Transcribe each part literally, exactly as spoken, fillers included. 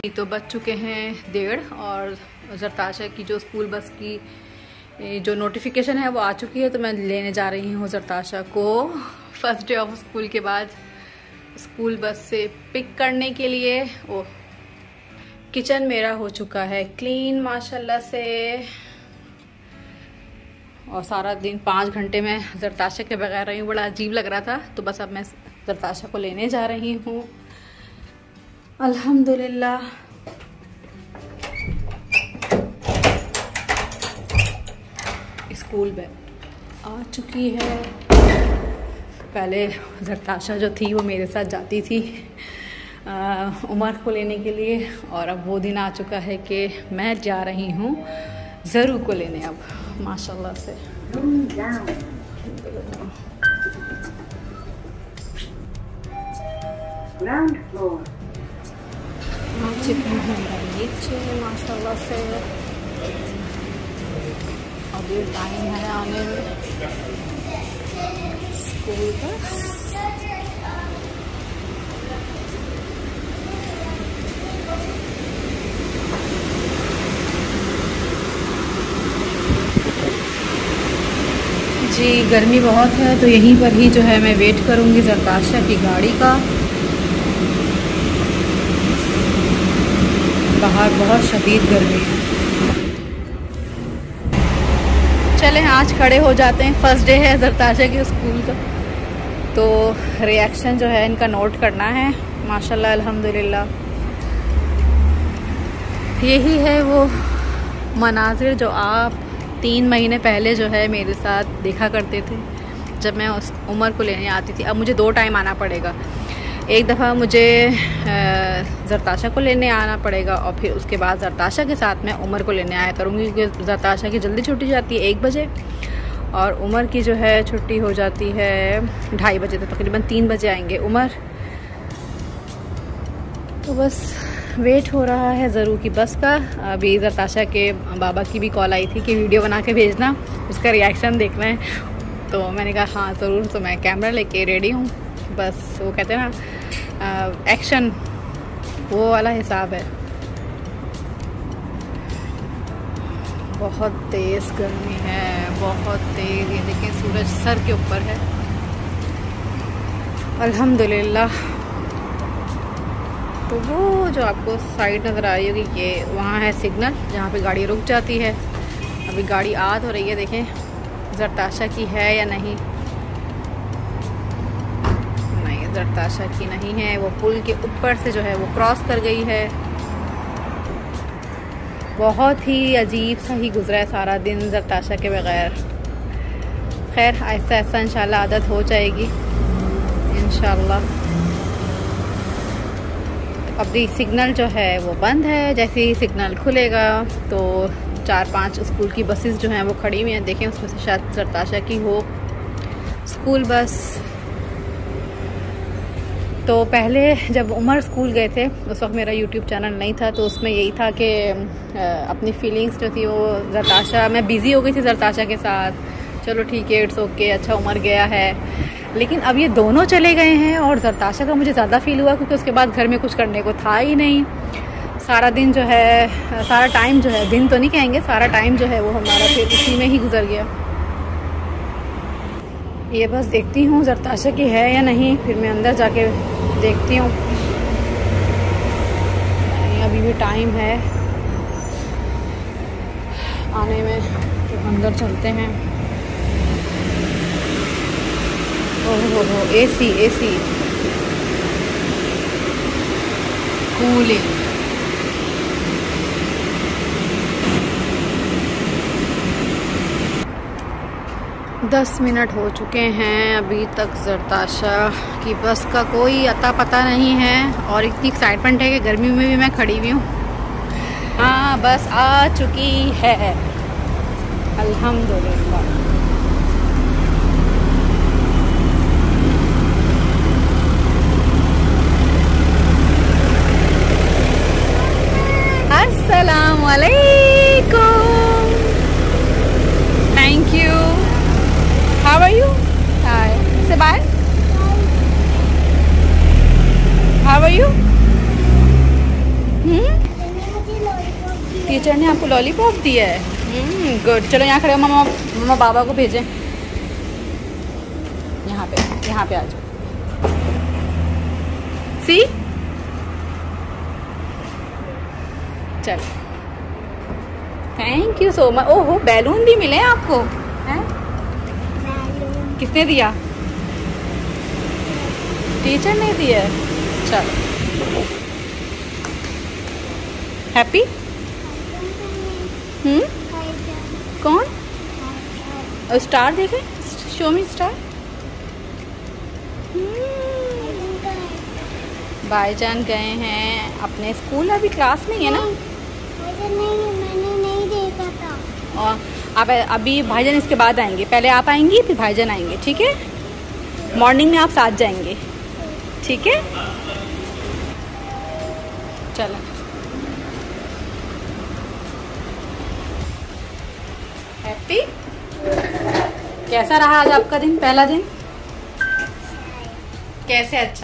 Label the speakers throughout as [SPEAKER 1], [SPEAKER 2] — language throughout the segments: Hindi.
[SPEAKER 1] तो बज चुके हैं डेढ़ और जरताशा की जो स्कूल बस की जो नोटिफिकेशन है वो आ चुकी है, तो मैं लेने जा रही हूँ जरताशा को फर्स्ट डे ऑफ स्कूल के बाद स्कूल बस से पिक करने के लिए। ओ किचन मेरा हो चुका है क्लीन माशाल्लाह से, और सारा दिन पाँच घंटे में जरताशा के बगैर रही हूँ, बड़ा अजीब लग रहा था। तो बस अब मैं जरताशा को लेने जा रही हूँ अल्हम्दुलिल्लाह। स्कूल बैग आ चुकी है। पहले जरताशा जो थी वो मेरे साथ जाती थी आ, उमर को लेने के लिए, और अब वो दिन आ चुका है कि मैं जा रही हूँ ज़रू को लेने अब माशाल्लाह से।
[SPEAKER 2] ग्राउंड फ्लोर
[SPEAKER 1] नीचे माशाल्लाह से। अभी टाइम है आने में स्कूल बस। जी गर्मी बहुत है, तो यहीं पर ही जो है मैं वेट करूंगी जरताशा की गाड़ी का। बाहर बहुत शदीद गर्मी है। चलें आज खड़े हो जाते हैं, फर्स्ट डे है जरताशा के स्कूल का, तो रिएक्शन जो है इनका नोट करना है माशाल्लाह अल्हम्दुलिल्लाह। यही है वो मनाजिर जो आप तीन महीने पहले जो है मेरे साथ देखा करते थे जब मैं उस उमर को लेने आती थी। अब मुझे दो टाइम आना पड़ेगा, एक दफ़ा मुझे जरताशा को लेने आना पड़ेगा और फिर उसके बाद जरताशा के साथ मैं उमर को लेने आया करूँगी, क्योंकि जरताशा की जल्दी छुट्टी जाती है एक बजे और उमर की जो है छुट्टी हो जाती है ढाई बजे, तो तकरीबन तीन बजे आएंगे उमर। तो बस वेट हो रहा है ज़रू की बस का। अभी जरताशा के बाबा की भी कॉल आई थी कि वीडियो बना के भेजना, उसका रिएक्शन देखना है, तो मैंने कहा हाँ ज़रूर। तो मैं कैमरा लेके रेडी हूँ, बस वो कहते हैं ना एक्शन, वो वाला हिसाब है। बहुत तेज़ गर्मी है, बहुत तेज़। ये देखिए सूरज सर के ऊपर है अल्हम्दुलिल्लाह। तो वो जो आपको साइड नज़र आ रही होगी, ये वहाँ है सिग्नल जहाँ पे गाड़ी रुक जाती है। अभी गाड़ी आ तो रही है, देखें जरताशा की है या नहीं। नहीं जरताशा की नहीं है, वो पुल के ऊपर से जो है वो क्रॉस कर गई है। बहुत ही अजीब सा ही गुजरा है सारा दिन जरताशा के बगैर। खैर आहिस्ता आहिस्ता इंशाल्लाह आदत हो जाएगी इंशाल्लाह। अभी सिग्नल जो है वो बंद है, जैसे ही सिग्नल खुलेगा तो चार पांच स्कूल की बसेस जो हैं वो खड़ी हुई हैं। देखें उसमें से शायद जरताशा की हो स्कूल बस। तो पहले जब उमर स्कूल गए थे उस वक्त मेरा यूट्यूब चैनल नहीं था, तो उसमें यही था कि अपनी फीलिंग्स जो थी वो जरताशा, मैं बिज़ी हो गई थी जरताशा के साथ, चलो ठीक है इट्स ओके, अच्छा उमर गया है। लेकिन अब ये दोनों चले गए हैं और जरताशा का मुझे ज़्यादा फील हुआ, क्योंकि उसके बाद घर में कुछ करने को था ही नहीं। सारा दिन जो है, सारा टाइम जो है, दिन तो नहीं कहेंगे, सारा टाइम जो है वो हमारा फिर उसी में ही गुजर गया। ये बस देखती हूँ जरताशा की है या नहीं, फिर मैं अंदर जाके देखती हूँ। अभी भी टाइम है आने में, तो अंदर चलते हैं। ओहो हो, एसी एसी कूलिंग। दस मिनट हो चुके हैं, अभी तक जरताशा की बस का कोई अता पता नहीं है, और इतनी एक्साइटमेंट है कि गर्मी में भी मैं खड़ी हुई हूँ। हाँ बस आ चुकी है अल्हम्दुलिल्लाह। अस्सलाम वालेकुम, thank you, how are you, hi से bye, how are you, hmm teacher ने आपको लॉलीपॉप दिया है। गुड, चलो यहाँ खड़े हो। मम्मा मम्मा बाबा को भेजें। यहाँ पे यहाँ पे आ जाओ। सी चल, थैंक यू सो मच। ओहो, बैलून भी मिले आपको हैं? किसने दिया? टीचर ने दिया। चलो, हैप्पी? हम्म कौन? और स्टार देखे? Show me star. भाईजान गए हैं अपने स्कूल, अभी क्लास नहीं है ना?
[SPEAKER 2] नहीं, मैंने नहीं देखा था।
[SPEAKER 1] और आप अभी भाईजान इसके बाद आएंगे, पहले आप आएंगी फिर भाईजान आएंगे, ठीक है? मॉर्निंग में आप साथ जाएंगे, ठीक है? चलो, हैप्पी? कैसा रहा आज आपका दिन, पहला दिन? कैसे? अच्छा,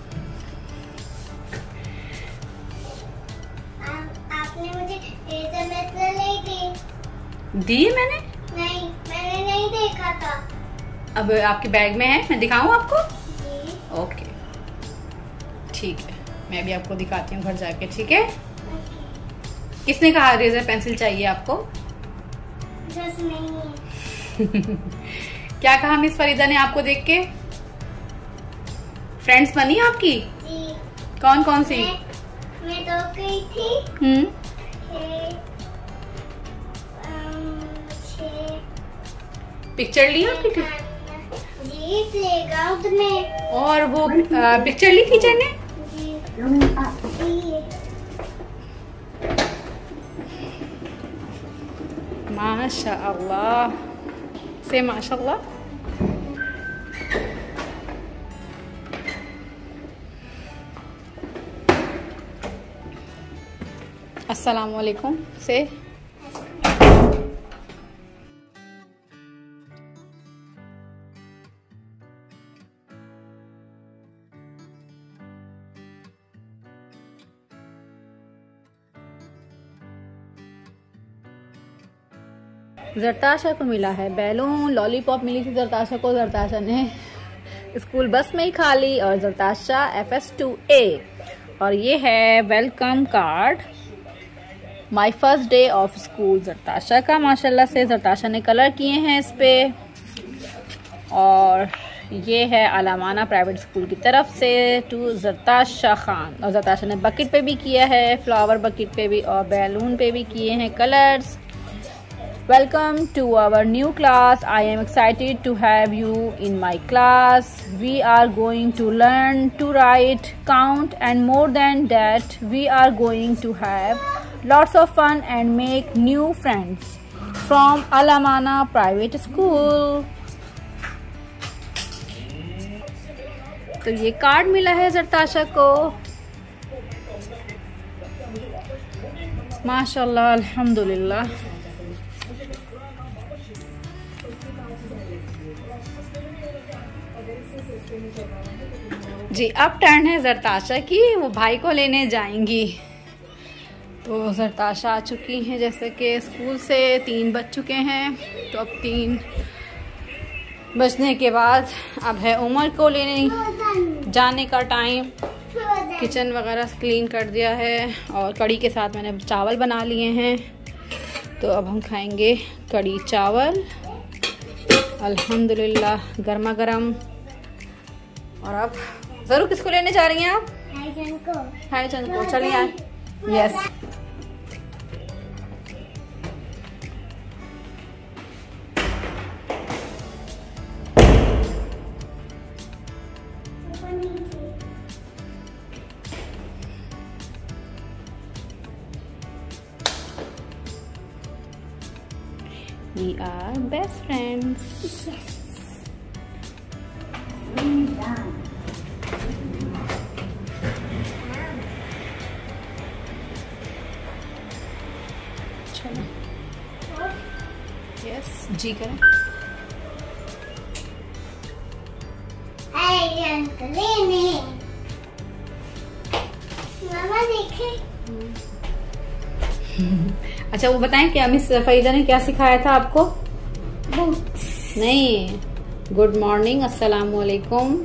[SPEAKER 2] आपने मुझे इरेजर नहीं दी।
[SPEAKER 1] दी मैंने?
[SPEAKER 2] नहीं, मैंने नहीं देखा था।
[SPEAKER 1] अब आपके बैग में है, मैं दिखाऊं आपको?
[SPEAKER 2] जी।
[SPEAKER 1] ओके, ठीक है, मैं भी आपको दिखाती हूँ घर जाके, ठीक है? किसने कहा इरेजर पेंसिल चाहिए आपको?
[SPEAKER 2] बस नहीं।
[SPEAKER 1] क्या कहा मिस फरीदा ने आपको देख के? फ्रेंड्स बनी आपकी?
[SPEAKER 2] जी।
[SPEAKER 1] कौन कौन सी?
[SPEAKER 2] मैं, मैं तो गई थी।
[SPEAKER 1] हम्म पिक्चर ली आपकी?
[SPEAKER 2] जी, प्लेग्राउंड में।
[SPEAKER 1] और वो पिक्चर ली टीचर ने?
[SPEAKER 2] जी।
[SPEAKER 1] माशाअल्लाह से माशाअल्लाह। अस्सलाम वालेकुम से। जरताशा को मिला है बैलून, लॉलीपॉप मिली थी जरताशा को, जरताशा ने स्कूल बस में ही खा ली। और Zartasha F S two A. और ये है welcome card, my first day of school Zartasha का। माशाल्लाह से जरताशा ने कलर किए हैं इस पे। और ये है अलामाना प्राइवेट स्कूल की तरफ से टू जरताशा खान। और जरताशा ने बकेट पे भी किया है, फ्लावर बकेट पे भी और बैलून पे भी किए हैं colours. Welcome to our new class. I am excited to have you in my class. We are going to learn to write, count and more than that, we are going to have lots of fun and make new friends from Alamana Private School. तो ये कार्ड मिला है जरताशा को। माशाल्लाह, अल्हम्दुलिल्लाह। जी, अब टर्न है जरताशा की, वो भाई को लेने जाएंगी। तो जरताशा आ चुकी हैं, जैसे कि स्कूल से तीन बज चुके हैं। तो अब तीन बजने के बाद अब है उमर को लेने जाने का टाइम। किचन वगैरह क्लीन कर दिया है और कड़ी के साथ मैंने चावल बना लिए हैं। तो अब हम खाएंगे कड़ी चावल, अल्हम्दुलिल्लाह, गर्मा गर्म। और अब जरूर किसको लेने जा रही हैं आप?
[SPEAKER 2] भाईजान को।
[SPEAKER 1] भाईजान को, चलिए। Yes, we are best friends.
[SPEAKER 2] Yes.
[SPEAKER 1] Yes, जी करें।
[SPEAKER 2] लेने मामा देखे।
[SPEAKER 1] अच्छा वो बताएं क्या मिस फरीदा ने क्या सिखाया था आपको?
[SPEAKER 2] Books.
[SPEAKER 1] नहीं, गुड मॉर्निंग, अस्सलाम वालेकुम,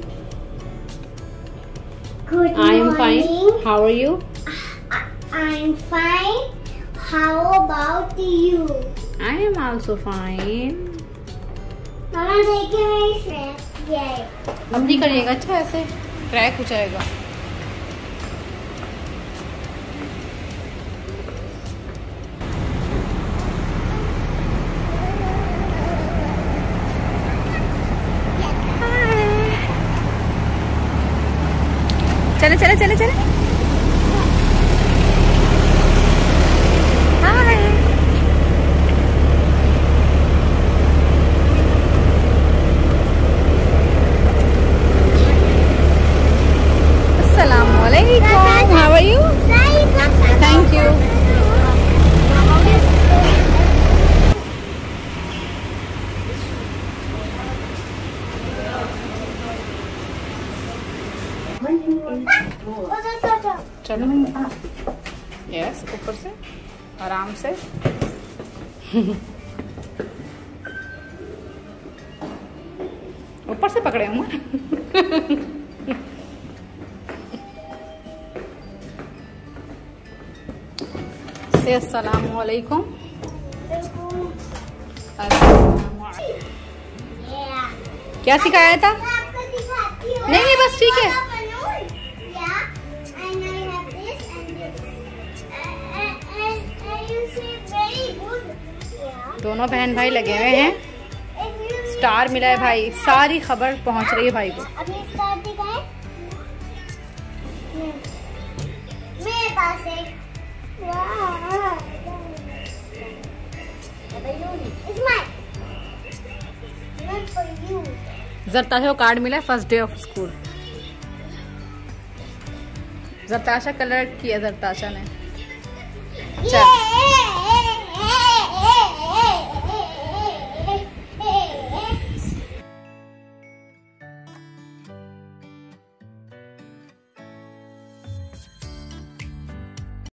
[SPEAKER 2] Good
[SPEAKER 1] I am
[SPEAKER 2] morning.
[SPEAKER 1] Fine, how are you?
[SPEAKER 2] I'm fine. How about you?
[SPEAKER 1] I am also fine.
[SPEAKER 2] Mama, देखिए मेरी friend ये है।
[SPEAKER 1] अब नहीं करिएगा, अच्छा ऐसे क्रैक हो जाएगा। चले चले चले चले। हाय। अस्सलाम वालेकुम, how are you? Thank you. चलो यस, ऊपर से आराम से। ऊपर से पकड़े हूँ। से अस्सलाम वालेकुम। क्या सिखाया था? नहीं नहीं बस ठीक है। दोनों बहन भाई लगे हुए हैं, स्टार मिला है भाई, सारी खबर पहुंच रही है भाई को।
[SPEAKER 2] अभी स्टार दिखाए मेरे पास एक
[SPEAKER 1] जरताशा को कार्ड मिला है first day of school. Zartasha colour किया जरताशा ने। चल